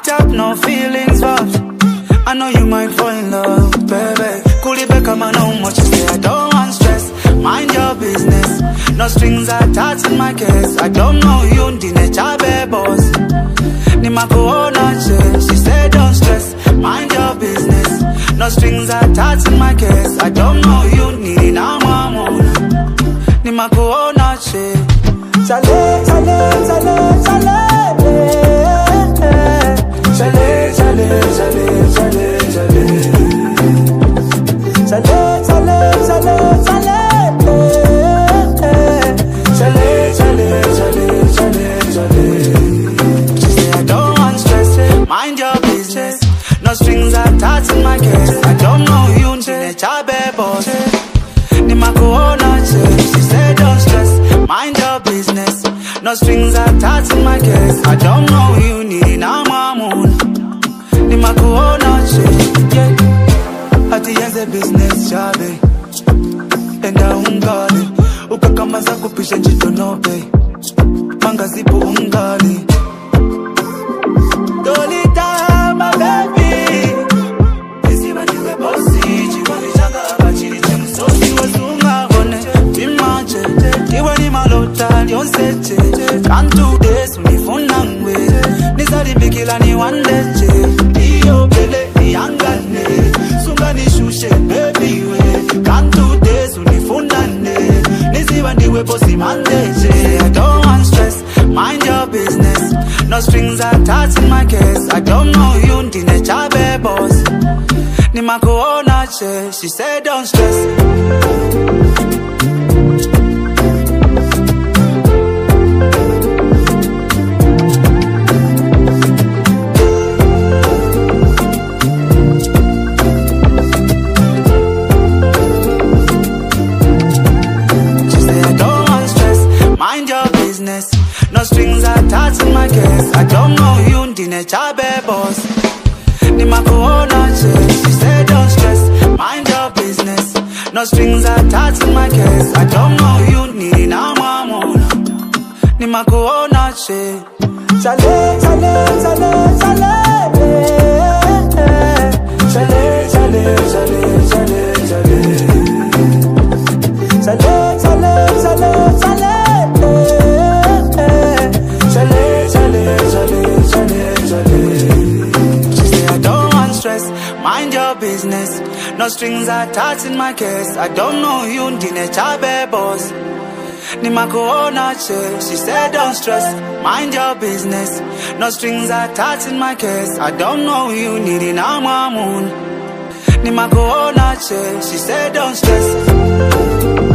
up, no feelings involved. I know you might fall in love, baby. Cool it back, I know much you say. I don't want stress, mind your business. No strings attached in my case. I don't know you, ndine chabe boss. Ni makuona che, she said don't stress, mind your business. No strings attached in my case. I don't know you, ni na mamona. Ni makuona che. Chale, chale, chale, chale. Chale, chale, chale, chale, chale. Chale, chale, chale, chale. Chale, chale, chale, chale, chale. She say I don't want stress, mind your business. No strings attached in my case. I don't know you, ndine chabe boss. Ni makuona che. She say don't stress, mind your business. No strings attached in my case. I don't know you, need na mamun. Ni makuona che, yeah. At the end of business, chabe. Enda ungali. Ukakama za kupisha njito nobe. Manga zipo ungali. Dolita, my baby. Nisiba niwe bossy. Chiwani changa abachiri chemsosi. Wazunga hone, bimache. Iwe ni malota, lionseche. Can't do this, unifuna ngwe. Nizari bikila ni wandeche. Iyo bele, ni angane. Sunga ni shushe, baby we. Can't do this, unifuna ne. Niziba niwe bossy mandeche. I don't want stress, mind your business. No strings attached in my case. I don't know you, ndine chabe boss. Ni makuona che, she said don't stress. No strings attached in my case. I don't know you, ndine chabe boss. Ni makuona che. She said don't stress, mind your business. No strings attached in my case. I don't know you, need na mamona. Ni makuona che. Chale, chale, chale, chale. Chale, chale, chale, chale, chale. Chale, chale, chale, chale. Chale, chale, chale, chale, chale. She say I don't want stress, mind your business. No strings attached in my case. I don't know you, ndine chabe boss. Ni makuona che. She said don't stress, mind your business. No strings attached in my case. I don't know you, need na mamun. Ni makuona che. She said don't stress.